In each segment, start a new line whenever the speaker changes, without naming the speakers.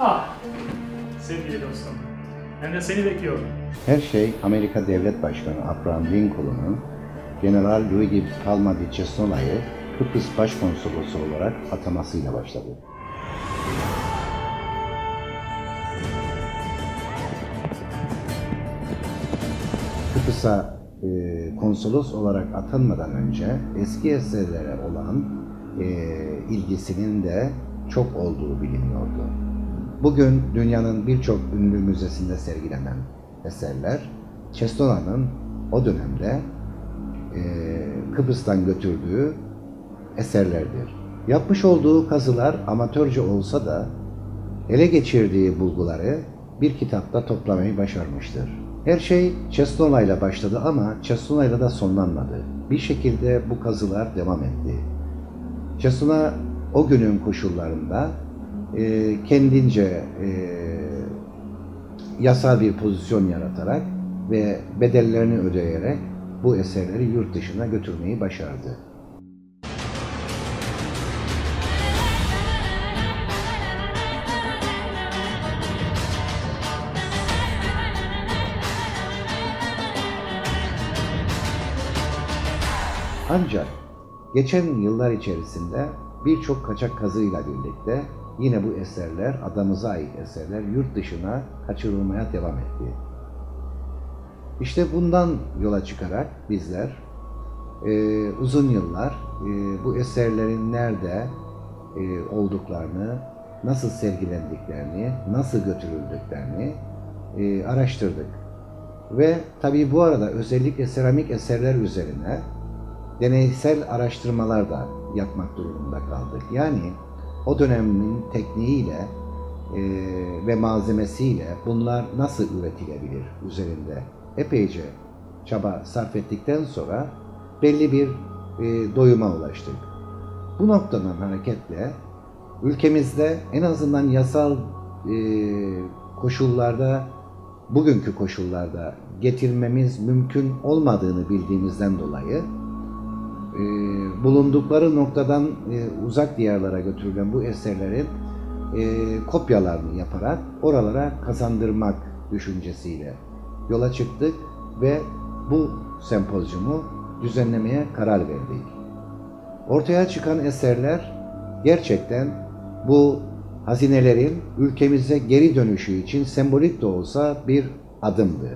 Ah, sevgili dostum. Ben de seni bekliyorum.
Her şey Amerika Devlet Başkanı Abraham Lincoln'un General Luigi Palma di Cesona'yı Kıbrıs Başkonsolosu olarak atamasıyla başladı. Kıbrıs'a konsolos olarak atanmadan önce eski eserlere olan ilgisinin de çok olduğu biliniyordu. Bugün dünyanın birçok ünlü müzesinde sergilenen eserler, Cesona'nın o dönemde Kıbrıs'tan götürdüğü eserlerdir. Yapmış olduğu kazılar amatörce olsa da ele geçirdiği bulguları bir kitapta toplamayı başarmıştır. Her şey Cesona ile başladı ama Cesona ile de sonlanmadı. Bir şekilde bu kazılar devam etti. Cesona o günün koşullarında kendince yasal bir pozisyon yaratarak ve bedellerini ödeyerek bu eserleri yurt dışına götürmeyi başardı. Ancak geçen yıllar içerisinde birçok kaçak kazıyla birlikte yine bu eserler, adamıza ait eserler yurt dışına kaçırılmaya devam etti. İşte bundan yola çıkarak bizler uzun yıllar bu eserlerin nerede olduklarını, nasıl sergilendiklerini, nasıl götürüldüklerini araştırdık. Ve tabii bu arada özellikle seramik eserler üzerine deneysel araştırmalar da yapmak durumunda kaldık. Yani o dönemin tekniğiyle ve malzemesiyle bunlar nasıl üretilebilir üzerinde epeyce çaba sarf ettikten sonra belli bir doyuma ulaştık. Bu noktadan hareketle ülkemizde en azından yasal koşullarda, bugünkü koşullarda getirmemiz mümkün olmadığını bildiğimizden dolayı bulundukları noktadan uzak diyarlara götürülen bu eserlerin kopyalarını yaparak oralara kazandırmak düşüncesiyle yola çıktık ve bu sempozyumu düzenlemeye karar verdik. Ortaya çıkan eserler gerçekten bu hazinelerin ülkemize geri dönüşü için sembolik de olsa bir adımdı.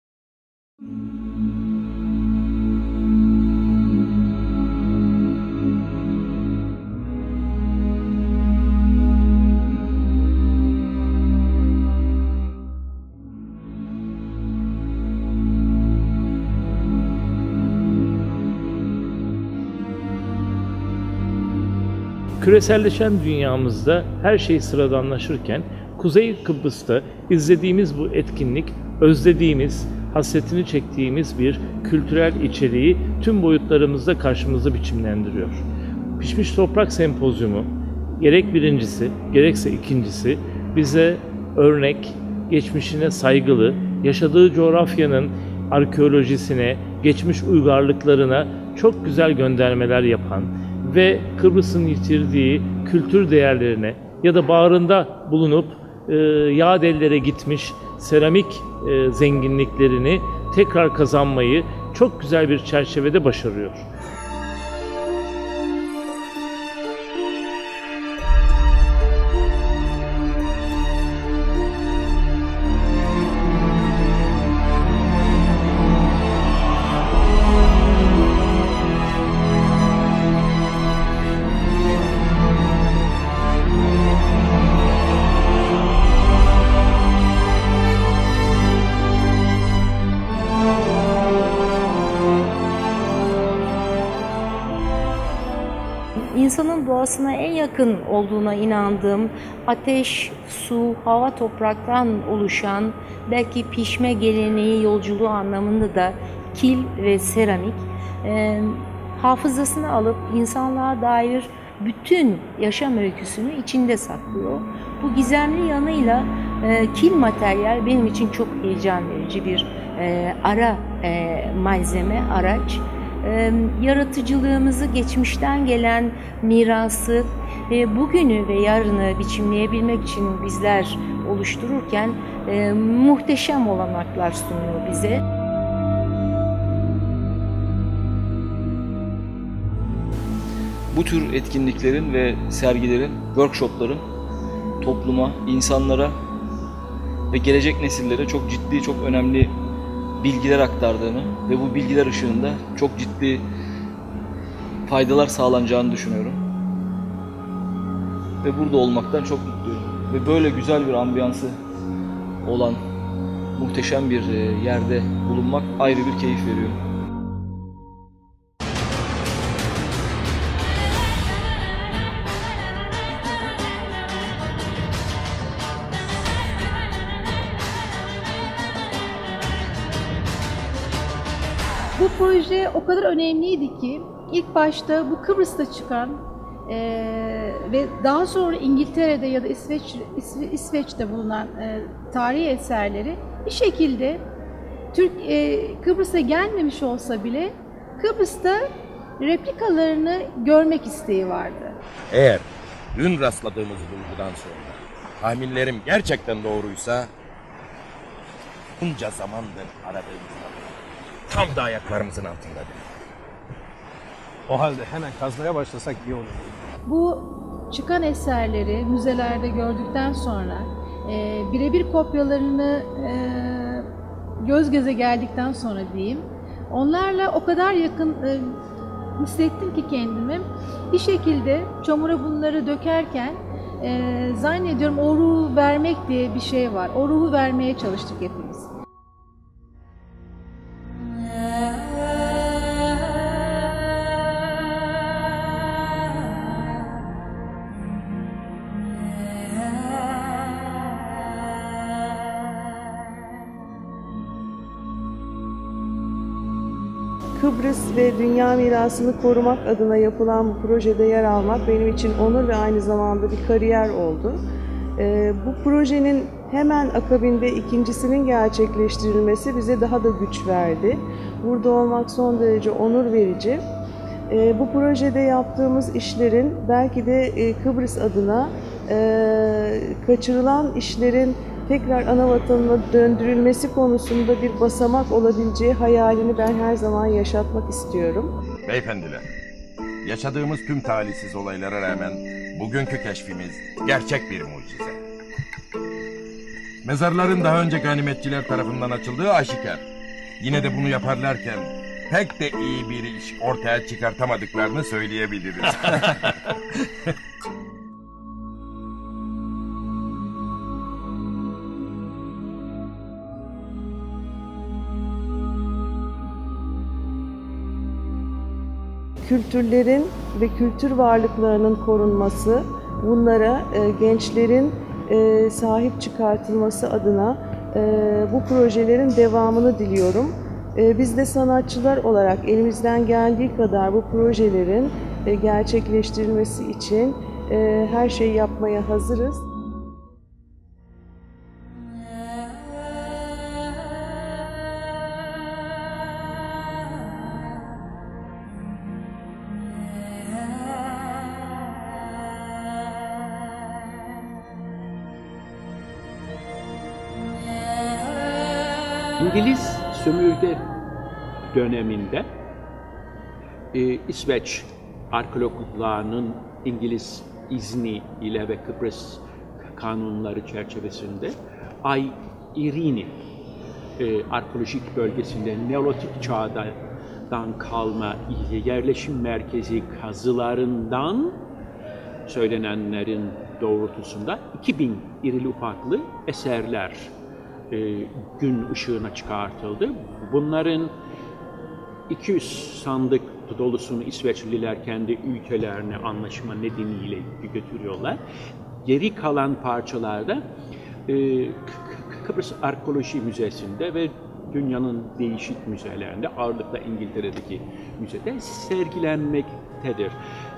Küreselleşen dünyamızda her şey sıradanlaşırken Kuzey Kıbrıs'ta izlediğimiz bu etkinlik, özlediğimiz, hasretini çektiğimiz bir kültürel içeriği tüm boyutlarımızda karşımıza biçimlendiriyor. Pişmiş Toprak Sempozyumu, gerek birincisi, gerekse ikincisi bize örnek, geçmişine saygılı, yaşadığı coğrafyanın arkeolojisine, geçmiş uygarlıklarına çok güzel göndermeler yapan ve Kıbrıs'ın yitirdiği kültür değerlerine ya da bağrında bulunup yad ellere gitmiş seramik zenginliklerini tekrar kazanmayı çok güzel bir çerçevede başarıyor.
İnsanın doğasına en yakın olduğuna inandığım ateş, su, hava, topraktan oluşan belki pişme geleneği yolculuğu anlamında da kil ve seramik hafızasını alıp insanlığa dair bütün yaşam öyküsünü içinde saklıyor. Bu gizemli yanıyla kil materyal benim için çok heyecan verici bir malzeme, araç. Yaratıcılığımızı, geçmişten gelen mirası bugünü ve yarını biçimleyebilmek için bizler oluştururken muhteşem olanaklar sunuyor bize.
Bu tür etkinliklerin ve sergilerin, workshopların topluma, insanlara ve gelecek nesillere çok ciddi, çok önemli bilgiler aktardığını ve bu bilgiler ışığında çok ciddi faydalar sağlanacağını düşünüyorum. Ve burada olmaktan çok mutluyum. Ve böyle güzel bir ambiyansı olan muhteşem bir yerde bulunmak ayrı bir keyif veriyor.
Bu proje o kadar önemliydi ki ilk başta bu Kıbrıs'ta çıkan ve daha sonra İngiltere'de ya da İsveç'te bulunan tarihi eserleri bir şekilde Kıbrıs'a gelmemiş olsa bile Kıbrıs'ta replikalarını görmek isteği vardı.
Eğer dün rastladığımız bulgudan sonra tahminlerim gerçekten doğruysa bunca zamandır aradığımız tam da ayaklarımızın altındadır.
O halde hemen kazmaya başlasak iyi olur.
Bu çıkan eserleri müzelerde gördükten sonra birebir kopyalarını göz göze geldikten sonra diyeyim, onlarla o kadar yakın hissettim ki kendimi. Bir şekilde çamura bunları dökerken zannediyorum o ruhu vermek diye bir şey var. O ruhu vermeye çalıştık hepimiz.
Kıbrıs ve dünya mirasını korumak adına yapılan bu projede yer almak benim için onur ve aynı zamanda bir kariyer oldu. Bu projenin hemen akabinde ikincisinin gerçekleştirilmesi bize daha da güç verdi. Burada olmak son derece onur verici. Bu projede yaptığımız işlerin belki de Kıbrıs adına kaçırılan işlerin tekrar ana vatanına döndürülmesi konusunda bir basamak olabileceği hayalini ben her zaman yaşatmak istiyorum.
Beyefendiler, yaşadığımız tüm talihsiz olaylara rağmen bugünkü keşfimiz gerçek bir mucize. Mezarların daha önce ganimetçiler tarafından açıldığı aşikar. Yine de bunu yaparlarken pek de iyi bir iş ortaya çıkartamadıklarını söyleyebiliriz.
Kültürlerin ve kültür varlıklarının korunması, bunlara gençlerin sahip çıkartılması adına bu projelerin devamını diliyorum. Biz de sanatçılar olarak elimizden geldiği kadar bu projelerin gerçekleştirilmesi için her şeyi yapmaya hazırız.
İngiliz sömürge döneminde İsveç arkeologlarının İngiliz izni ile ve Kıbrıs kanunları çerçevesinde Ay İrini arkeolojik bölgesinde Neolitik çağdan kalma yerleşim merkezi kazılarından söylenenlerin doğrultusunda 2000 irili ufaklı eserler gün ışığına çıkartıldı. Bunların 200 sandık dolusunu İsveçliler kendi ülkelerine anlaşma nedeniyle götürüyorlar. Geri kalan parçalarda Kıbrıs Arkeoloji Müzesi'nde ve dünyanın değişik müzelerinde, ağırlıkla İngiltere'deki müzede sergilenmektedir.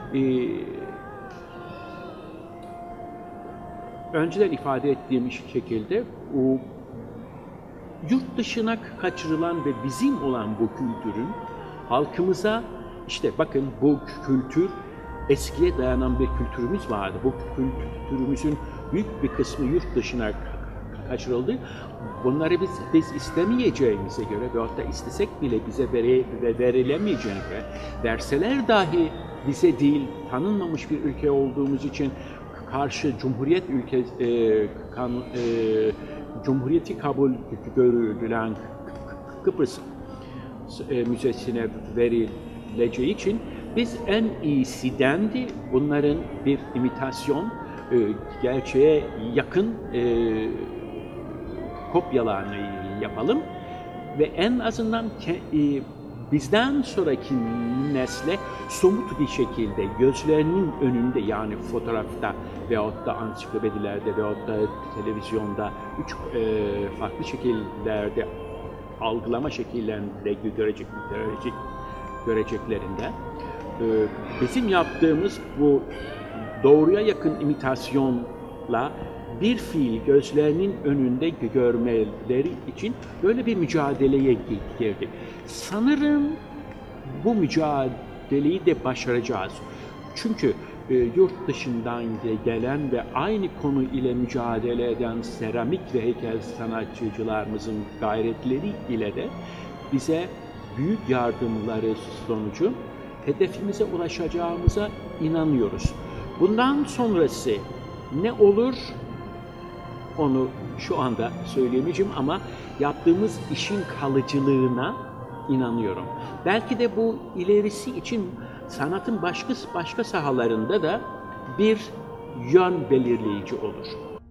Önceden ifade ettiğim şekilde o yurt dışına kaçırılan ve bizim olan bu kültürün halkımıza, işte bakın bu kültür eskiye dayanan bir kültürümüz vardı. Bu kültürümüzün büyük bir kısmı yurt dışına kaçırıldı. Bunları biz istemeyeceğimize göre ve hatta istesek bile bize verilemeyeceğine göre, verseler dahi bize değil, tanınmamış bir ülke olduğumuz için karşı Cumhuriyeti kabul görülen Kıbrıs Müzesi'ne verileceği için biz en iyisinden de bunların bir imitasyon, gerçeğe yakın kopyalarını yapalım ve en azından bizden sonraki nesle somut bir şekilde gözlerinin önünde, yani fotoğrafta veyahut da ansiklopedilerde veyahut da televizyonda farklı şekillerde algılama şekillerinde göreceklerinde bizim yaptığımız bu doğruya yakın imitasyonla bir fiil gözlerinin önünde görmeleri için böyle bir mücadeleye girdik. Sanırım bu mücadeleyi de başaracağız. Çünkü yurt dışından gelen ve aynı konu ile mücadele eden seramik ve heykel sanatçılarımızın gayretleri ile de bize büyük yardımları sonucu hedefimize ulaşacağımıza inanıyoruz. Bundan sonrası ne olur onu şu anda söyleyemeyeceğim ama yaptığımız işin kalıcılığına inanıyorum. Belki de bu ilerisi için sanatın başka sahalarında da bir yön belirleyici olur.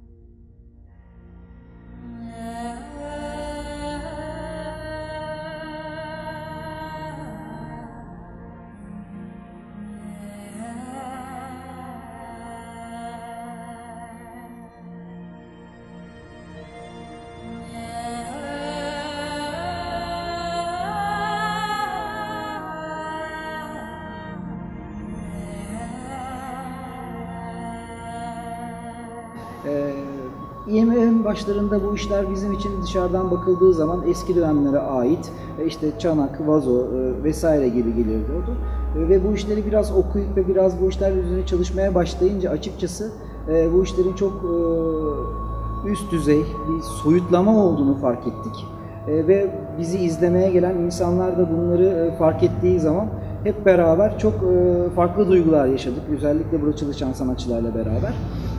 IMF'nin başlarında bu işler bizim için dışarıdan bakıldığı zaman eski dönemlere ait işte çanak, vazo vesaire gibi geliyordu. Ve bu işleri biraz okuyup ve biraz bu işler üzerine çalışmaya başlayınca açıkçası bu işlerin çok üst düzey bir soyutlama olduğunu fark ettik. Ve bizi izlemeye gelen insanlar da bunları fark ettiği zaman hep beraber çok farklı duygular yaşadık. Özellikle burada çalışan sanatçılarla beraber.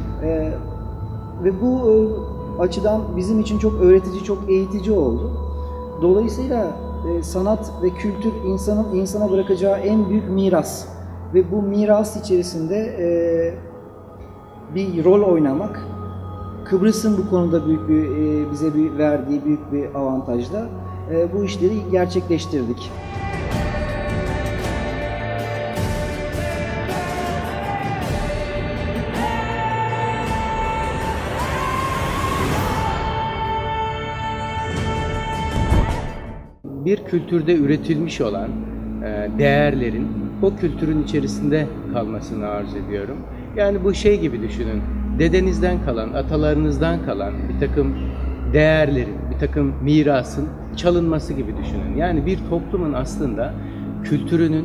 Ve bu açıdan bizim için çok öğretici, çok eğitici oldu. Dolayısıyla sanat ve kültür insanın insana bırakacağı en büyük miras. Ve bu miras içerisinde bir rol oynamak, Kıbrıs'ın bu konuda büyük bir bize verdiği büyük bir avantajla bu işleri gerçekleştirdik.
Bir kültürde üretilmiş olan değerlerin o kültürün içerisinde kalmasını arzu ediyorum. Yani bu şey gibi düşünün, dedenizden kalan, atalarınızdan kalan bir takım değerlerin, bir takım mirasın çalınması gibi düşünün. Yani bir toplumun aslında kültürünün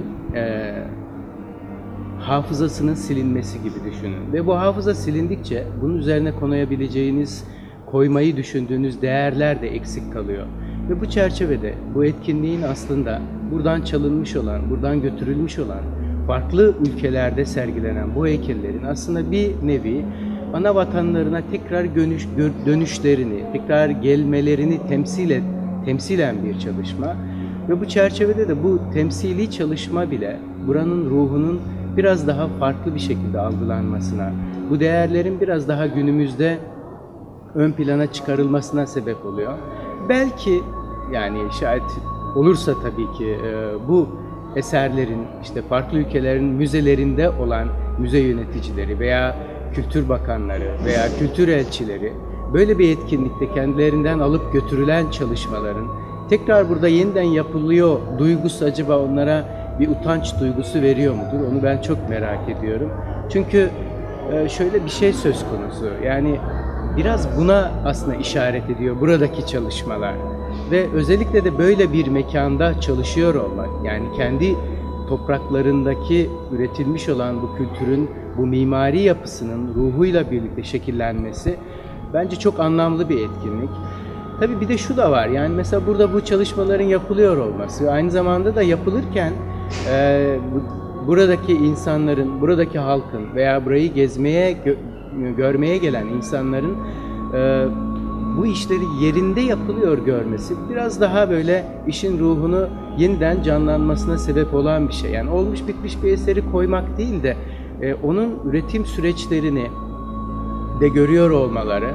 hafızasının silinmesi gibi düşünün. Ve bu hafıza silindikçe bunun üzerine konayabileceğiniz, koymayı düşündüğünüz değerler de eksik kalıyor. Ve bu çerçevede bu etkinliğin aslında buradan çalınmış olan, buradan götürülmüş olan, farklı ülkelerde sergilenen bu heykellerin aslında bir nevi ana vatanlarına tekrar dönüşlerini, tekrar gelmelerini temsilen bir çalışma. Ve bu çerçevede de bu temsili çalışma bile buranın ruhunun biraz daha farklı bir şekilde algılanmasına, bu değerlerin biraz daha günümüzde ön plana çıkarılmasına sebep oluyor. Belki yani şayet olursa tabii ki bu eserlerin işte farklı ülkelerin müzelerinde olan müze yöneticileri veya kültür bakanları veya kültür elçileri böyle bir etkinlikte kendilerinden alıp götürülen çalışmaların tekrar burada yeniden yapılıyor duygusu acaba onlara bir utanç duygusu veriyor mudur? Onu ben çok merak ediyorum. Çünkü şöyle bir şey söz konusu. Yani biraz buna aslında işaret ediyor buradaki çalışmalar. Ve özellikle de böyle bir mekanda çalışıyor olmak, yani kendi topraklarındaki üretilmiş olan bu kültürün, bu mimari yapısının ruhuyla birlikte şekillenmesi bence çok anlamlı bir etkinlik. Tabii bir de şu da var, yani mesela burada bu çalışmaların yapılıyor olması, aynı zamanda da yapılırken buradaki insanların, buradaki halkın veya burayı gezmeye, görmeye gelen insanların bu işleri yerinde yapılıyor görmesi biraz daha böyle işin ruhunu yeniden canlanmasına sebep olan bir şey. Yani olmuş bitmiş bir eseri koymak değil de onun üretim süreçlerini de görüyor olmaları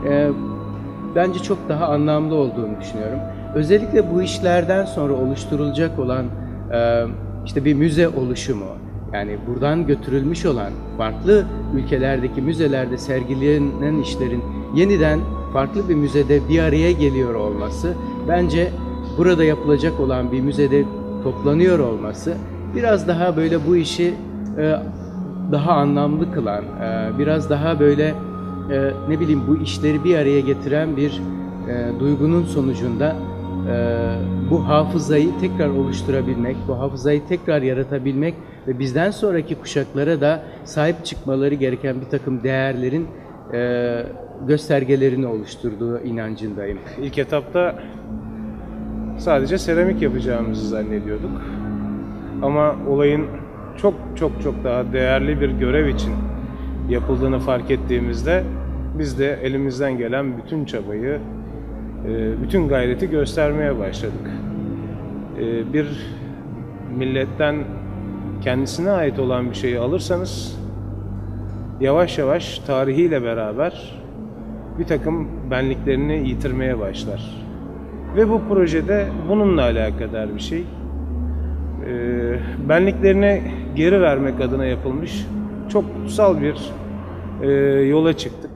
bence çok daha anlamlı olduğunu düşünüyorum. Özellikle bu işlerden sonra oluşturulacak olan işte bir müze oluşumu, yani buradan götürülmüş olan farklı ülkelerdeki müzelerde sergilenen işlerin yeniden farklı bir müzede bir araya geliyor olması, bence burada yapılacak olan bir müzede toplanıyor olması biraz daha böyle bu işi daha anlamlı kılan, biraz daha böyle ne bileyim bu işleri bir araya getiren bir duygunun sonucunda bu hafızayı tekrar oluşturabilmek, bu hafızayı tekrar yaratabilmek ve bizden sonraki kuşaklara da sahip çıkmaları gereken bir takım değerlerin göstergelerini oluşturduğu inancındayım.
İlk etapta sadece seramik yapacağımızı zannediyorduk. Ama olayın çok daha değerli bir görev için yapıldığını fark ettiğimizde biz de elimizden gelen bütün çabayı, bütün gayreti göstermeye başladık. Bir milletten kendisine ait olan bir şeyi alırsanız yavaş yavaş tarihiyle beraber bir takım benliklerini yitirmeye başlar. Ve bu projede bununla alakadar bir şey. Benliklerini geri vermek adına yapılmış çok kutsal bir yola çıktık.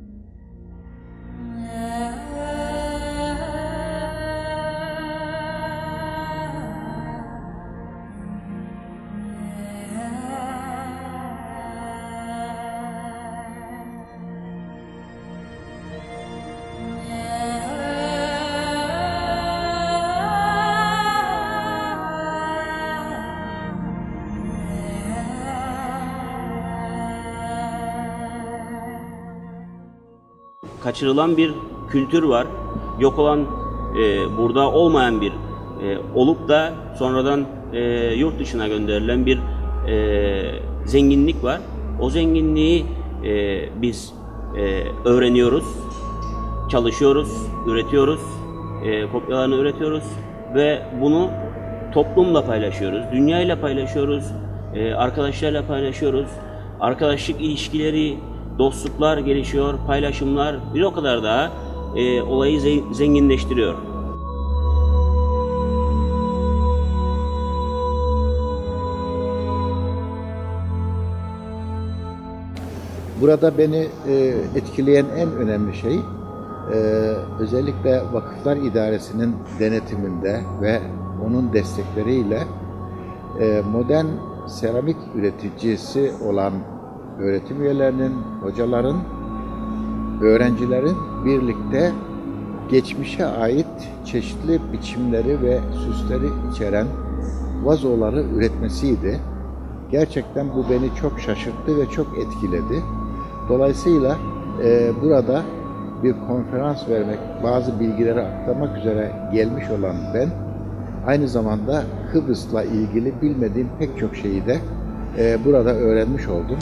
Kaçırılan bir kültür var. Yok olan, burada olmayan bir olup da sonradan yurt dışına gönderilen bir zenginlik var. O zenginliği biz öğreniyoruz, çalışıyoruz, üretiyoruz, kopyalarını üretiyoruz ve bunu toplumla paylaşıyoruz, dünyayla paylaşıyoruz, arkadaşlarla paylaşıyoruz. Arkadaşlık ilişkileri, dostluklar gelişiyor, paylaşımlar bir o kadar daha olayı zenginleştiriyor.
Burada beni etkileyen en önemli şey özellikle Vakıflar İdaresi'nin denetiminde ve onun destekleriyle modern seramik üreticisi olan öğretim üyelerinin, hocaların, öğrencilerin birlikte geçmişe ait çeşitli biçimleri ve süsleri içeren vazoları üretmesiydi. Gerçekten bu beni çok şaşırttı ve çok etkiledi. Dolayısıyla burada bir konferans vermek, bazı bilgileri aktarmak üzere gelmiş olan ben, aynı zamanda Kıbrıs'la ilgili bilmediğim pek çok şeyi de burada öğrenmiş oldum.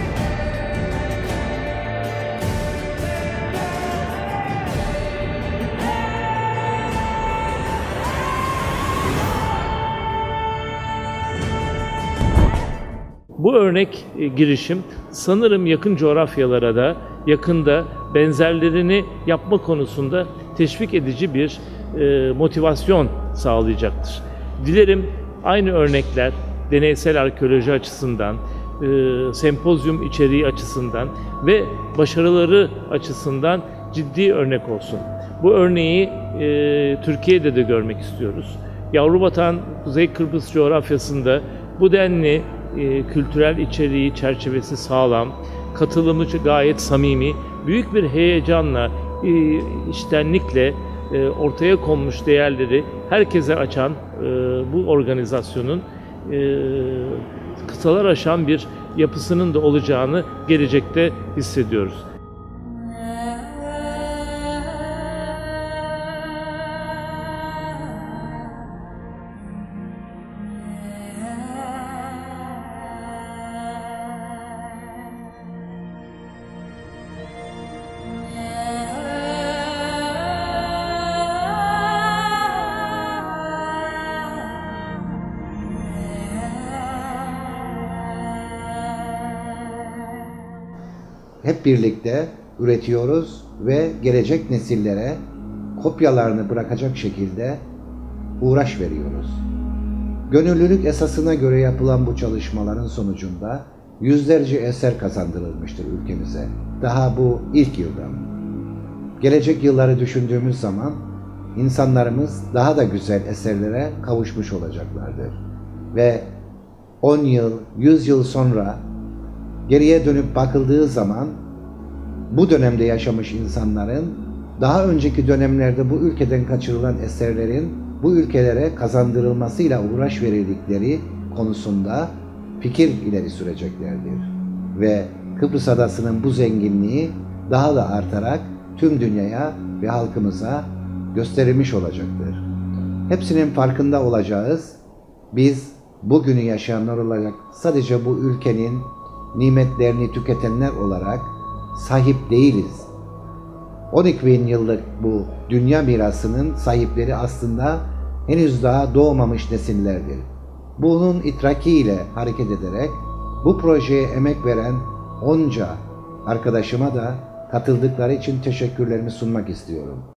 Bu örnek girişim sanırım yakın coğrafyalara da yakında benzerlerini yapma konusunda teşvik edici bir motivasyon sağlayacaktır. Dilerim aynı örnekler deneysel arkeoloji açısından, sempozyum içeriği açısından ve başarıları açısından ciddi örnek olsun. Bu örneği Türkiye'de de görmek istiyoruz. Yavru Kuzey Kıbrıs coğrafyasında bu denli kültürel içeriği, çerçevesi sağlam, katılımı gayet samimi, büyük bir heyecanla, içtenlikle ortaya konmuş değerleri herkese açan bu organizasyonun
kıtalar aşan bir yapısının da olacağını gelecekte hissediyoruz.
Hep birlikte üretiyoruz ve gelecek nesillere kopyalarını bırakacak şekilde uğraş veriyoruz. Gönüllülük esasına göre yapılan bu çalışmaların sonucunda yüzlerce eser kazandırılmıştır ülkemize. Daha bu ilk yıldan. Gelecek yılları düşündüğümüz zaman insanlarımız daha da güzel eserlere kavuşmuş olacaklardır. Ve 10 yıl, 100 yıl sonra geriye dönüp bakıldığı zaman bu dönemde yaşamış insanların daha önceki dönemlerde bu ülkeden kaçırılan eserlerin bu ülkelere kazandırılmasıyla uğraş verildikleri konusunda fikir ileri süreceklerdir. Ve Kıbrıs Adası'nın bu zenginliği daha da artarak tüm dünyaya ve halkımıza gösterilmiş olacaktır. Hepsinin farkında olacağız. Biz bugünü yaşayanlar olarak sadece bu ülkenin nimetlerini tüketenler olarak sahip değiliz. 12.000 yıllık bu dünya mirasının sahipleri aslında henüz daha doğmamış nesillerdir. Bunun idrakiyle hareket ederek bu projeye emek veren onca arkadaşıma da katıldıkları için teşekkürlerimi sunmak istiyorum.